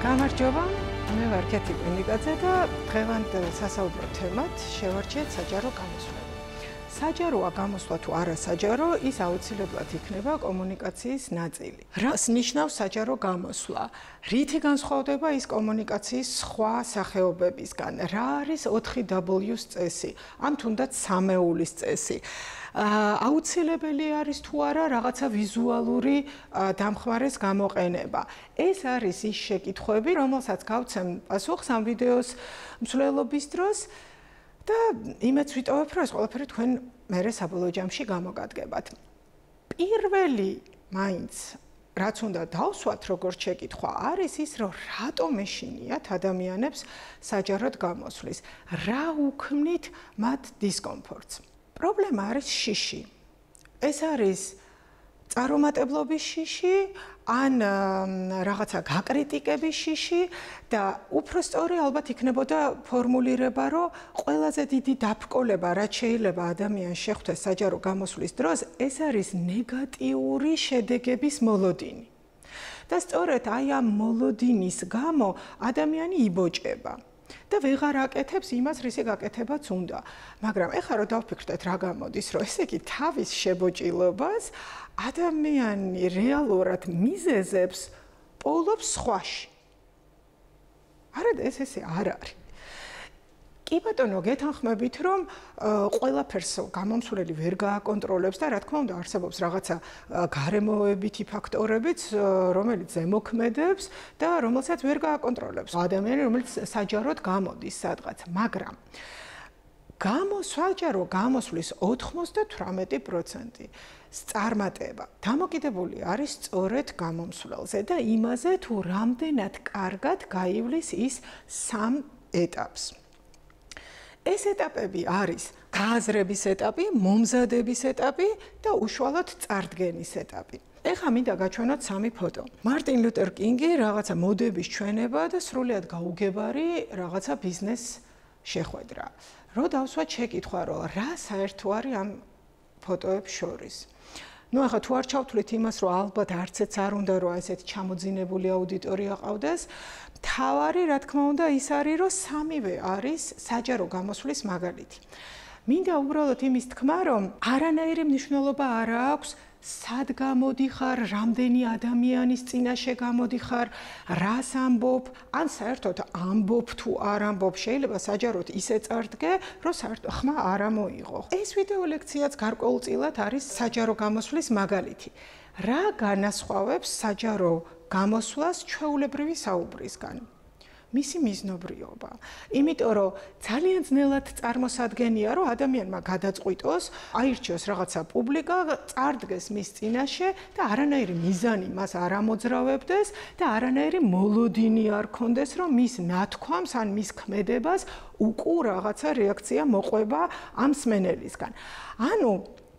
გამარჯობა, მე ვარ კეთი პენიკაძე და დღევანდელ სასაუბრო თემად შევარჩიეთ საჯარო გამოსვლები. საჯაროა გამოსვლა თუ არა საჯარო, ის აუცილებლად იქნება კომუნიკაციის ნაწილი. რას ნიშნავს საჯარო გამოსვლა? რითი განსხვავდება ის კომუნიკაციის სხვა სახეობებისგან? რა არის 4W-ს წესი? ან თუნდაც სამეულის წესი? აუცილებელი არის თუ არა რაღაცა ვიზუალური დამხმარეს გამოყენება. ეს არის ის შეკითხვები, რომელსაც გავცემ პასუხს ამ ვიდეოს მსვლელობის დროს და იმედს ვიტოვებ, რომ ეს ყველაფერი თქვენ მერე საბოლოო ჯამში გამოგადგებათ. პირველი მაინც რაც უნდა დავსვათ როგორც შეკითხვა არის ის, რომ რატომ ეშინიათ ადამიანებს საჯაროდ გამოსვლის? რა უქმნით მათ დისკომფორტს? პრობლემა არის შიში. ეს არის წარუმატებლობის შიში, ან რაღაცა გაკრიტიკების შიში და უფრო სწორი ალბათ იქნებოდა ფორმულირება, რომ ყველაზე დიდი დაბრკოლება, რაც შეიძლება ადამიანს შეხვდეს საჯარო გამოსვლის დროს, ეს არის ნეგატიური შედეგების მოლოდინი. და სწორედ აი ამ მოლოდინის გამო ადამიანი იბოჭება. და ვეღარ აკეთებს იმას, რისი გაკეთებაც უნდა. მაგრამ ეხლა რომ დავფიქრდეთ რა გამოდის, რომ ესე იგი თავის შებოჭილობას ადამიანი რეალურად მიზეზებს პოულობს სხვაში. არა და ესე არ არის. კი ბატონო, გეთანხმებით, რომ ყველაფერს გამომსვლელი ვერ გააკონტროლებს და რა თქმა უნდა არსებობს რაღაცა გარემოებითი ფაქტორებიც, რომელიც ზემოქმედებს და რომელსაც ვერ გააკონტროლებს ადამიანი, რომელიც საჯაროდ გამოდის სადღაც, მაგრამ საჯარო გამოსვლის 98% წარმატება დამოკიდებული არის სწორედ გამომსვლელზე და იმაზე, თუ რამდენად კარგად გაივლის ის სამ ეტაპს. ეს ეტაპები არის გააზრების ეტაპი, მომზადების ეტაპი და უშუალოდ წარდგენის ეტაპი. ეხლა მინდა გაჩვენოთ სამი ფოტო. მარტინ ლუთერ კინგი რაღაცა მოდების ჩვენება და სრულიად გაუგებარი რაღაცა ბიზნეს შეხვედრა. რო დავსვათ შეკითხვა, რომ რა საერთო არის ამ ფოტოებს შორის. ნუ ახლა თუ არ ჩავთვლით იმას, რომ ალბათ არცეც არ უნდა რომ ესეთი ჩამოძინებული აუდიტორია ყავდეს, თავარი რა თქმა უნდა ის არის, რომ სამივე არის საჯარო გამოსვლის მაგალითი. მინდა უბრალოდ იმის თქმა, რომ არანაირი მნიშვნელობა არ აქვს სად გამოდიხარ, რამდენი ადამიანის წინაშე გამოდიხარ, რას ამბობ, ან საერთოდ ამბობ თუ არ ამბობ, შეიძლება საჯაროდ ისე წარდგე, რომ საერთოდ ხმა არ ამოიღო. ეს ვიდეო ლექციაც გარკვეულწილად არის საჯარო გამოსვლის მაგალითი. რა განასხვავებს საჯარო გამოსვლას ჩვეულებრივი საუბრისგან? მისი მიზნობრიობა. იმიტომ რომ ძალიან ძნელად წარმოსადგენია, რომ ადამიანმა გადაწყვიტოს, აირჩიოს რაღაცა პუბლიკა, წარდგეს მის წინაშე და არანაირი მიზანი მას არ ამოძრავებდეს და არანაირი მოლოდინი არ ქონდეს, რომ მის ნათქვამს ან მის ქმედებას უკუ რაღაცა რეაქცია მოყვება ამ მსმენელისგან. ანუ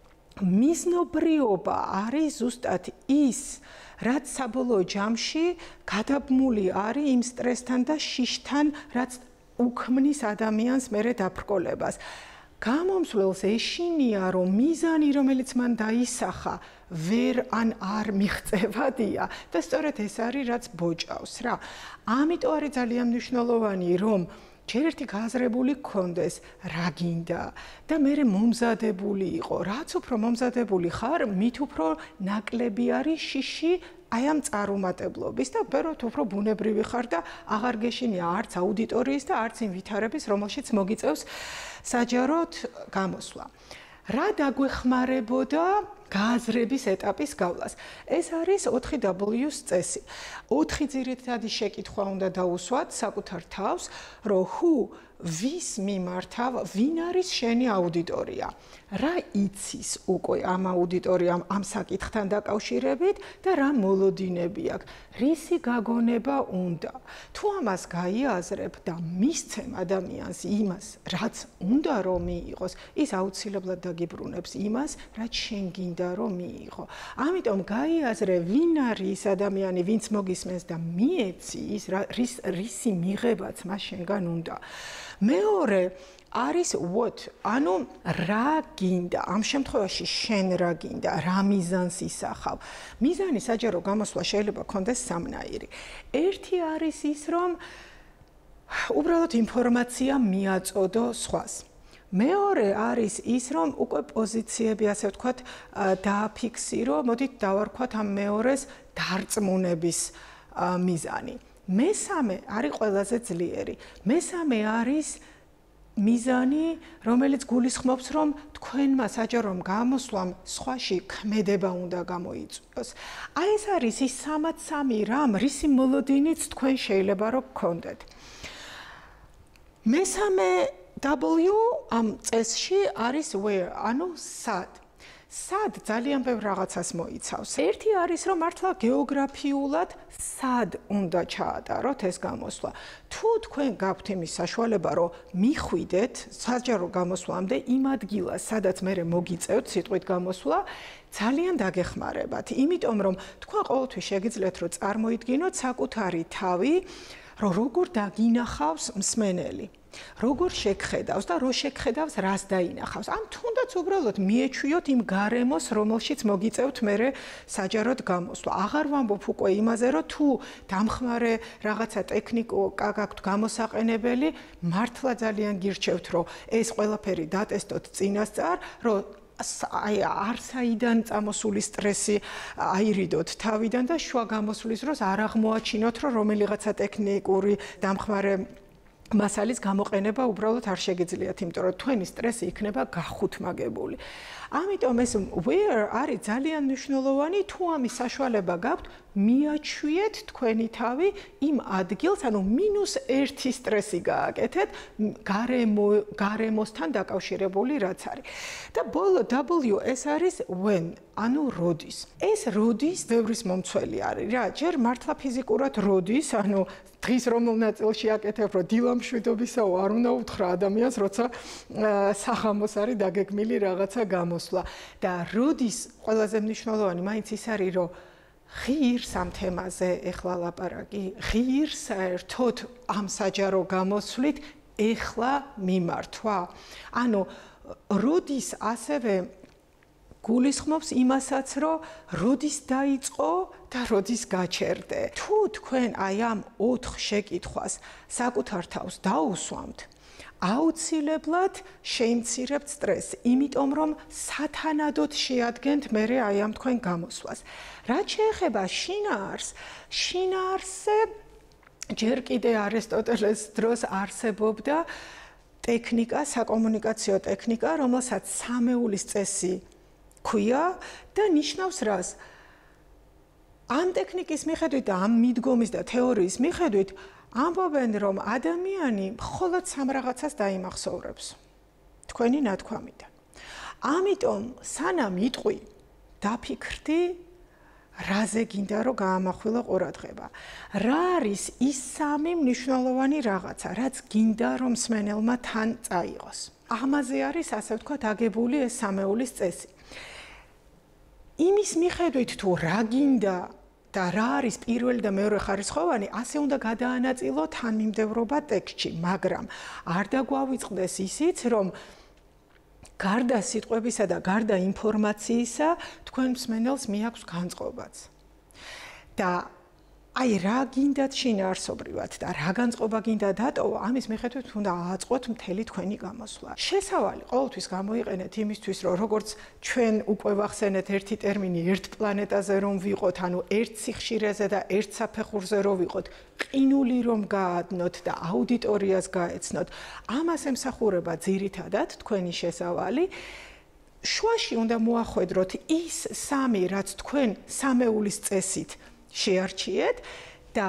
მიზნობრიობა არის ზუსტად ის, რაც საბოლოო ჯამში გადაბმული არის იმ სტრესთან და შიშთან, რაც უქმნის ადამიანს მერე დაბრკოლებას. გამომსვლელს ეშინია, რომ მიზანი, რომელიც მან დაისახა, ვერ ან არ მიღწევადია და სწორედ ეს არის, რაც ბოჭავს რა. ამიტომ არის ძალიან მნიშვნელოვანი, რომ ჯერ ერთი გააზრებული გქონდეს, რა გინდა და მერე მომზადებული იყო. რაც უფრო მომზადებული ხარ, მით უფრო ნაკლები არის შიში აი ამ წარუმატებლობის და ბეროთ უფრო ბუნებრივი ხარ და აღარ გეშინია არც აუდიტორიის და არც იმ ვითარების, რომელშიც მოგიწევს საჯაროდ გამოსვლა. რა დაგვეხმარებოდა გააზრების ეტაპის გავლას? ეს არის 4W-ს წესი. 4 ძირითადი შეკითხვა უნდა დაუსვათ საკუთარ თავს, რომ ვის მიმართავ, ვინ არის შენი აუდიტორია? რა იცის უკვე ამ აუდიტორიამ ამ საკითხთან დაკავშირებით და რა მოლოდინები აქვს? რისი გაგონება უნდა? თუ ამას გაიაზრებ და მისცემ ადამიანს იმას, რაც უნდა რომ მიიღოს, ის აუცილებლად დაგიბრუნებს იმას, რაც შენ გინდა რომ მიიღო. ამიტომ გაიაზრე, ვინ არის ის ადამიანი, ვინც მოგისმენს და მიეცი ის რისი მიღებაც მას შენგან უნდა. მეორე, არის what, ანუ რა გინდა, ამ შემთხვევაში შენ რა გინდა, რა მიზანს ისახავ. მიზანი საჯარო გამოსვლა შეიძლება კონდეს სამნაირი. ერთი არის ის, რომ უბრალოდ ინფორმაცია მიაწოდო სხვას. მეორე არის ის, რომ უკვე პოზიციები, ასე ვთქვათ, დააფიქსირო, მოდით დავარქვათ ამ მეორეს დარწმუნების მიზანი. მესამე არის ყველაზე ძლიერი. მესამე არის მიზანი, რომელიც გულისხმობს, რომ თქვენმა საჯარომ გამოსვლამ სხვაში ქმედება უნდა გამოიწვიოს. აი ეს არის ის 3 რამ, რისი მოლოდინიც თქვენ შეიძლება რომ გქონდეთ. მესამე W ამ წესში არის where, ანუ სად. სად ძალიან ბევრ რაღაცას მოიცავს. ერთი არის, რომ მართლა გეოგრაფიულად სად უნდა ჩაატაროთ ეს გამოსვლა. თუ თქვენ გაქვთ იმის საშუალება, რომ მიხვიდეთ საჯარო გამოსვლამდე იმ ადგილას, სადაც მე მოგიწევთ სიტყვით გამოსვლა, ძალიან დაგეხმარებათ. იმიტომ რომ თქვენ ყოველთვის შეგიძლიათ რომ წარმოიდგინოთ საკუთარი თავი, რომ როგორ დაგინახავს მსმენელი. როგორ შეგხედავს და რო შეგხედავს რას დაინახავს. ან თუნდაც უბრალოდ მიეჩვიოთ იმ გარემოს, რომელშიც მოგიწევთ მერე საჯაროდ გამოსვლა. აღარ ვამბობ უკვე იმაზე, რომ თუ დამხმარე რაღაცა ტექნიკა გაქვთ გამოსაყენებელი, მართლა ძალიან გირჩევთ, რომ ეს ყველაფერი დატესტოთ წინასწარ, რომ აი არსაიდან წამოსული სტრესი აირიდოთ თავიდან და შუა გამოსვლის დროს არ აღმოაჩინოთ, რომ რომელიღაცა ტექნიკური დამხმარე მასალის გამოყენება უბრალოდ არ შეგიძლიათ, იმიტომ რომ თქვენი სტრესი იქნება გახუთმაგებული. ამიტომ ეს where არის ძალიან მნიშვნელოვანი, თუ ამის საშუალება გაქვთ, მიაჩვიეთ თქვენი თავი იმ ადგილს, ანუ -1 სტრესი გააკეთეთ გარემოსთან დაკავშირებული რაც არის. და ბოლო W ეს არის when, ანუ როდის. ეს როდის ბევრის მომცველი არის რა, ჯერ მართლა ფიზიკურად როდის, ანუ დღის რომელ ნაწილში აკეთებ, რომ დილამშვიდობისაო არ უნდა უთხრა ადამიანს, როცა საღამოს არის დაგეგმილი რაღაცა გამოსვლა. და როდის ყველაზე მნიშვნელოვანი მაინც ის არის, რომ ღირს ამ თემაზე ეხლა ლაპარაკი, ღირს საერთოდ ამ საჯარო გამოსვლით ეხლა მიმართვა. ანუ როდის ასევე გულისხმობს იმასაც, რომ როდის დაიწყო და როდის გაჩერდე. თუ თქვენ აი ამ 4 შეკითხვას საკუთარ თავს დაუსვამთ, აუცილებლად შეიმცირებთ სტრესს, იმიტომ რომ სათანადოდ შეადგენთ მერე აი ამ თქვენ გამოსვლას. რაც შეეხება შინაარსს, შინაარსზე ჯერ კიდე არისტოტელეს დროს არსებობდა ტექნიკა, საკომუნიკაციო ტექნიკა, რომელსაც სამეულის წესი ქვია და ნიშნავს რას? ამ ტექნიკის მიხედვით და ამ მიდგომის და თეორიის მიხედვით ამბობენ, რომ ადამიანი მხოლოდ 3 რაღაცას დაიმახსოვრებს თქვენი ნათქვამიდან. ამიტომ სანამ იტყვი, დაფიქრდი, რაზე გინდა რომ გაამახვილო ყურადღება. რა არის ის 3 მნიშვნელოვანი რაღაცა, რაც გინდა რომ მსმენელმა თან წაიღოს. ამაზე არის, ასე ვთქვათ, აგებული ეს სამეულის წესი. იმის მიხედვით თუ რა გინდა და რა არის პირველი და მეორე ხარისხოვანი, ასე უნდა გადაანაწილო თანმიმდევრობა ტექსტში, მაგრამ არ დაგვავიწყდეს ისიც, რომ გარდა სიტყვებისა და გარდა ინფორმაციისა, თქვენ მსმენელს მიაქვს განწყობაც. და აი რა გინდათ შინაარსობრივად და რა განწყობა გინდა დატოვა, ამის მიხედვით უნდა ააწყოთ მთელი თქვენი გამოსვლა. შესავალი ყოველთვის გამოიყენეთ იმისთვის, რომ როგორც ჩვენ უკვე ვახსენეთ ერთი ტერმინი ერთ პლანეტაზე რომ ვიყოთ, ანუ ერთ სიხშირეზე და ერთ საფეხურზე რომ ვიყოთ, ყინული რომ გაადნოთ და აუდიტორიას გაეცნოთ, ამას ემსახურება ძირითადად თქვენი შესავალი. შუაში უნდა მოახვედროთ ის 3, რაც თქვენ სამეულის წესით შეარჩიეთ და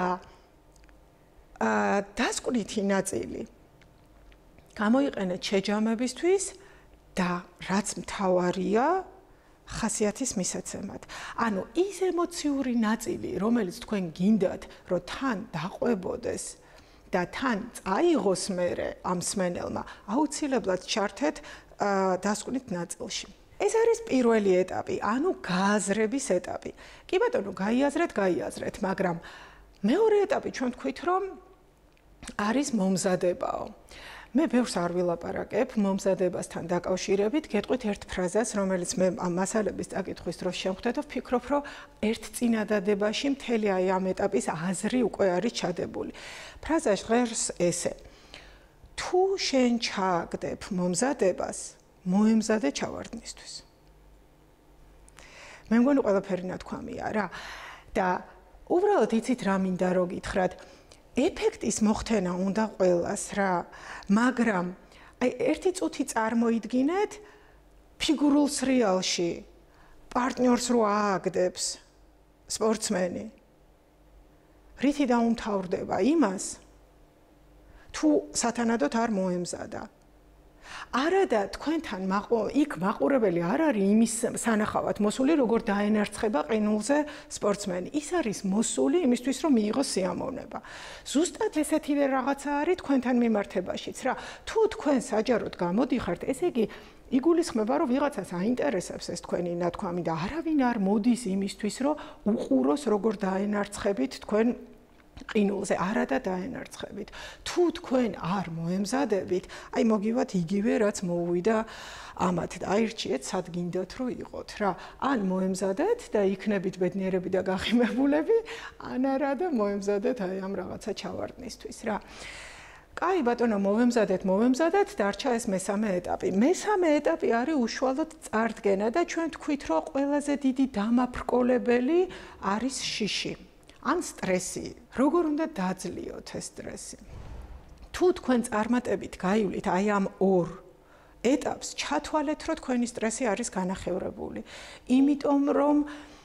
დასკვნითი ნაწილი გამოიყენეთ შეჯამებისთვის და რაც მთავარია ხასიათის მისაცემად. ანუ ის ემოციური ნაწილი, რომელიც თქვენ გინდათ, რომ თან დაყვებოდეს და თან წაიღოს მერე ამ მსმენელმა, აუცილებლად ჩართეთ დასკვნით ნაწილში. ეს არის პირველი ეტაპი, ანუ გააზრების ეტაპი. კი ბატონო, გაიაზრეთ, მაგრამ მეორე ეტაპი ჩვენ ვთქვით, რომ არის მომზადებაო. მე ბევრს არ ვილაპარაკებ მომზადებასთან დაკავშირებით, გეტყვით ერთ ფრაზას, რომელიც მე ამ მასალების წაკითხვის დროს შემხვდა და ვფიქრობ, რომ ერთ წინადადებაში მთელი აი ამ ეტაპის აზრი უკვე არის ჩადებული. ფრაზა ჟღერს ესე: თუ შენ ჩააგდებ მომზადებას, მოემზადე ჩავარდნისთვის. მე მგონი ყველაფერი ნათქვამია რა. და უბრალოდ იცით რა მინდა რომ გითხრათ, ეფექტის მოხდენა უნდა ყველას რა, მაგრამ აი ერთი წუთი წარმოიდგინეთ ფიგურულ სრიალში პარტნიორს რო ააგდებს სპორტსმენი. რითი დაუმთავრდება იმას, თუ სათანადოდ არ მოემზადა. არადა თქვენთან იქ მაყურებელი არ არის იმის სანახავად მოსული, როგორ დაენარცხება ყინულზე სპორტსმენი. ის არის მოსული იმისთვის, რომ მიიღოს სიამოვნება. ზუსტად ესეთივე რაღაცა არის თქვენთან მიმართებაშიც რა. თუ თქვენ საჯაროდ გამოდიხართ, ესე იგი იგულისხმება, რომ ვიღაცას აინტერესებს ეს თქვენი ნათქვამი და არავინ არ მოდის იმისთვის, რომ უყუროს როგორ დაენარცხებით თქვენ ყინულზე, არადა დაენარცხებით. თუ თქვენ არ მოემზადებით, აი მოგივათ იგივე რაც მოუვიდა ამათ და აირჩიეთ სად გინდათ რომ იყოთ რა. ან მოემზადეთ და იქნებით ბედნიერები და გახიმებულები, ან არა და მოემზადეთ აი ამ რაღაცა ჩავარდნისთვის რა. კაი ბატონო, მოემზადეთ, დარჩა ეს მესამე ეტაპი. მესამე ეტაპი არის უშუალოდ წარდგენა და ჩვენ თქვით, რომ ყველაზე დიდი დამაფრკოლებელი არის შიში. ან სტრესი. როგორ უნდა დაძლიოთ ეს სტრესი? თუ თქვენ წარმატებით გაივლით აი ამ ორ ეტაპს, ჩათვალეთ, რომ თქვენი სტრესი არის განახევრებული. იმიტომ რომ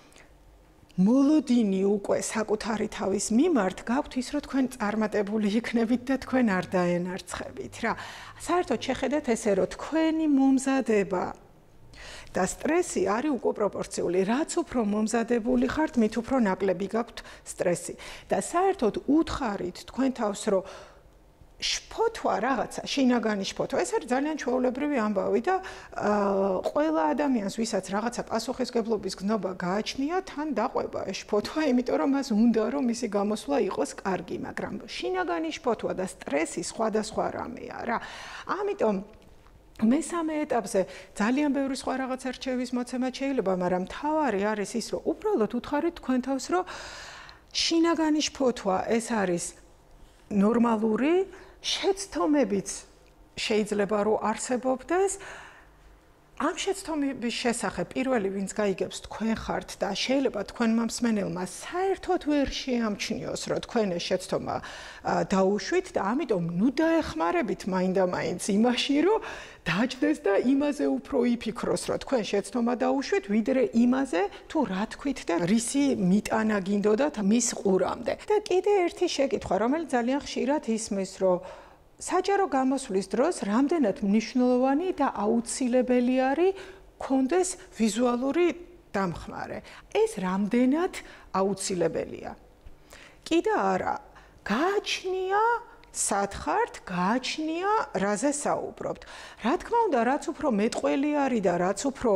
მოლოდინი უკვე საკუთარი თავის მიმართ გაქვთ ის, რომ თქვენ წარმატებული იქნებით და თქვენ არ დაენარცხებით რა. საერთოდ შეხედეთ ესე, რომ თქვენი მომზადება და სტრესი არის უკვე პროპორციული. რაც უფრო მომზადებული ხართ, მით უფრო ნაკლები გაქვთ სტრესი. და საერთოდ უთხარით თქვენ თავს, რომ შფოთვა რაღაცა, შინაგანი შფოთვა, ეს არის ძალიან ჩვეულებრივი ამბავი და ყველა ადამიანს, ვისაც რაღაცა პასუხისგებლობის გზნობა გააჩნია, თან დაყვება ეს შფოთვა, იმიტომ რომ მას უნდა რომ მისი გამოსვლა იყოს კარგი, მაგრამ შინაგანი შფოთვა და სტრესი სხვადასხვა რამეა რა. ამიტომ მესამე ეტაპზე ძალიან ბევრი სხვა რაღაცა რჩევის მოცემა შეიძლება, მაგრამ მთავარი არის ის, რომ უბრალოდ უთხარით თქვენ თავს, რომ შინაგანი შფოთვა ეს არის ნორმალური, შეცდომებიც შეიძლება რომ არსებობდეს. ამ შეცდომების შესახებ პირველი ვინც გაიგებს თქვენ ხართ და შეიძლება თქვენმა მსმენელმა საერთოდ ვერ შეამჩნიოს, რომ თქვენ ეს შეცდომა დაუშვით და ამიტომ ნუ დაეხმარებით მაინდა-მაინც იმაში, რომ დაჯდეს და იმაზე უფრო იფიქროს, რომ თქვენ შეცდომა დაუშვით, ვიდრე იმაზე, თუ რა თქვით და რისი მიტანა გინდოდათ მის ყურამდე. და კიდე ერთი შეკითხვა, რომელიც ძალიან ხშირად ისმის, რომ საჯარო გამოსვლის დროს რამდენად მნიშვნელოვანი და აუცილებელი არის გქონდეს ვიზუალური დამხმარე. ეს რამდენად აუცილებელია? კიდე არა. გააჩნია სად ხართ, გააჩნია რაზე საუბრობთ. რა თქმა უნდა, რაც უფრო მეტყველი არის და რაც უფრო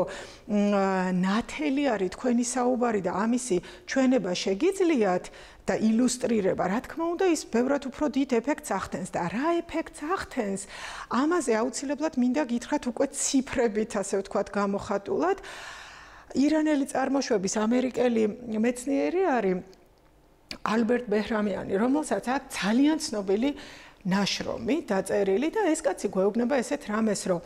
ნათელი არის თქვენი საუბარი და ამისი ჩვენება შეგიძლიათ და ილუსტრირება, რა თქმა უნდა, ის ბევრად უფრო დიდ ეფექტს ახდენს და რა ეფექტს ახდენს, ამაზე აუცილებლად მინდა გითხრათ უკვე ციფრებით, ასე ვთქვათ, გამოხატულად. ირანელი წარმოშობის ამერიკელი მეცნიერი არის ალბერტ ბეჰრამიანი, რომელსაც აქვს ძალიან ცნობილი ნაშრომი დაწერილი და ეს კაცი გვეუბნება ესეთ რამეს, რომ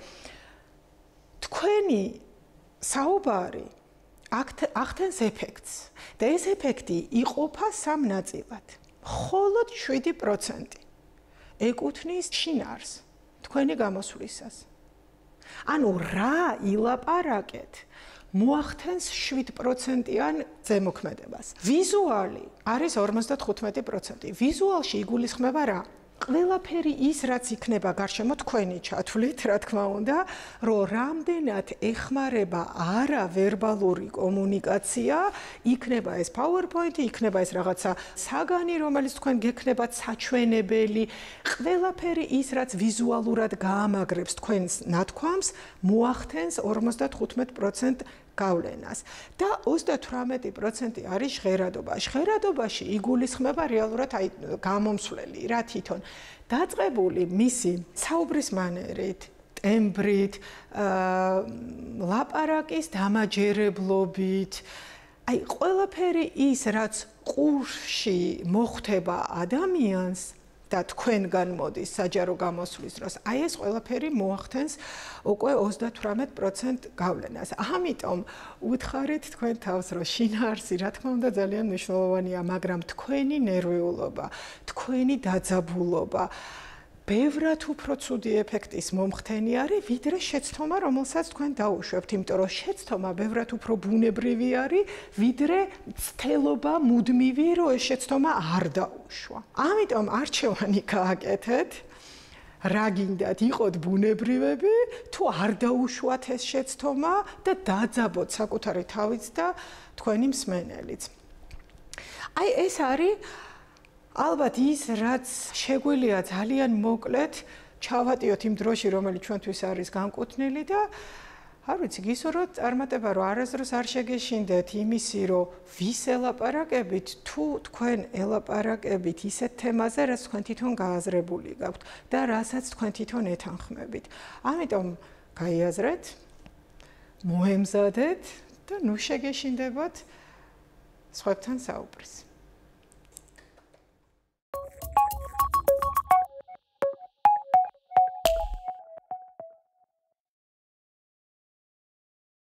თქვენი საუბარი ახდენს ეფექტს და ეს ეფექტი იყოფა სამ ნაწილად. მხოლოდ 7% ეკუთვნის შინაარს თქვენი გამოსვლისას. ანუ რა ილაპარაკეთ მოახდენს 7%-იან ზემოქმედებას. ვიზუალი არის 55%. ვიზუალში იგულისხმება რა? ყველაფერი ის, რაც იქნება გარშემო თქვენი ჩათვლით, რა თქმა უნდა, რომ რამდენად ეხმარება არავერბალური კომუნიკაცია, იქნება ეს PowerPoint, იქნება ეს რაღაცა საგანი, რომელიც თქვენ გექნებათ საჩვენებელი, ყველაფერი ის, რაც ვიზუალურად გაამაგრებს თქვენს ნათქვამს, მოახდენს 55% გავლენას და 38% არის ჟღერადობა. ჟღერადობაში იგულისხმება რეალურად გამომსვლელი რა თვითონ დაწყებული მისი საუბრის მანერით, ტემბრით, ლაპარაკის დამაჯერებლობით, აი ყველაფერი ის რაც ყურში მოხვდება ადამიანს და თქვენგან მოდის საჯარო გამოსვლის დროს, აი ეს ყველაფერი მოახდენს უკვე 38% გავლენას. ამიტომ უთხარით თქვენ თავს, რომ შინაარსი, რა თქმა უნდა, ძალიან მნიშვნელოვანია, მაგრამ თქვენი ნერვიულობა, თქვენი დაძაბულობა ბევრად უფრო ცუდი ეფექტის მომხდენი არის, ვიდრე შეცდომა, რომელსაც თქვენ დაუშვებთ, იმიტომ რომ შეცდომა ბევრად უფრო ბუნებრივი არის, ვიდრე ცდელობა მუდმივი, რომ ეს შეცდომა არ დაუშვა. ამიტომ არჩევანი გააკეთეთ, რა გინდათ, იყოთ ბუნებრივები, თუ არ დაუშვათ ეს შეცდომა და დაძაბოთ საკუთარი თავიც და თქვენი მსმენელიც. აი ეს არის ალბათ ის, რაც შეგვიძლია ძალიან მოკლედ ჩავატიოთ იმ დროში, რომელიც ჩვენთვის არის განკუთვნილი და არ ვიცი, გისურვებთ წარმატება, რომ არასდროს არ შეგეშინდეთ იმისი, რომ ვის ელაპარაკებით, თუ თქვენ ელაპარაკებით ისეთ თემაზე, რაც თქვენ თვითონ გააზრებული გაქვთ და რასაც თქვენ თვითონ ეთანხმებით. ამიტომ გაიაზრეთ, მოემზადეთ და ნუ შეგეშინდებათ სხვებთან საუბრის.